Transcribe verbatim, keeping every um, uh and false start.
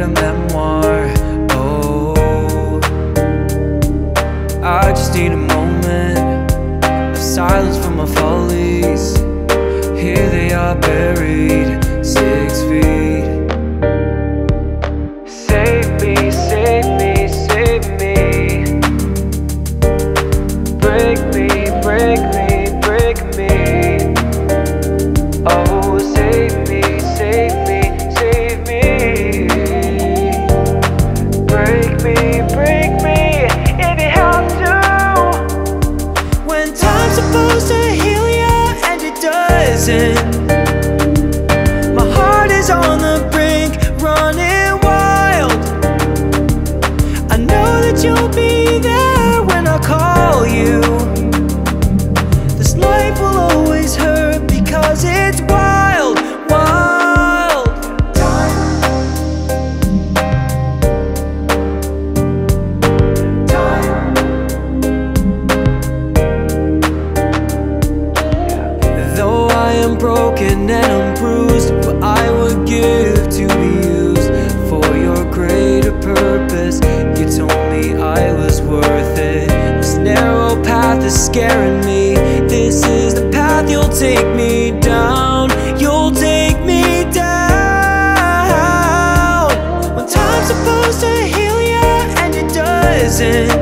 a memoir. Oh, I just need a moment of silence from my follies. Here they are buried six feet. Save me, save me, save me. Break me, break me, break me. Oh, save me, save me, save me. Break me, break me, if you have to. When time's supposed to heal ya and it doesn't. My heart is on the brink, running wild. I know that you'll be there when I call you. This life will always hurt because it's wild, wild. Time, time. Though I am broken and I'm bruised, but I would give to be used for your greater purpose. You told me I was worth it. This narrow path is scaring me. This is the path you'll take me down. You'll take me down. When time's supposed to heal ya and it doesn't.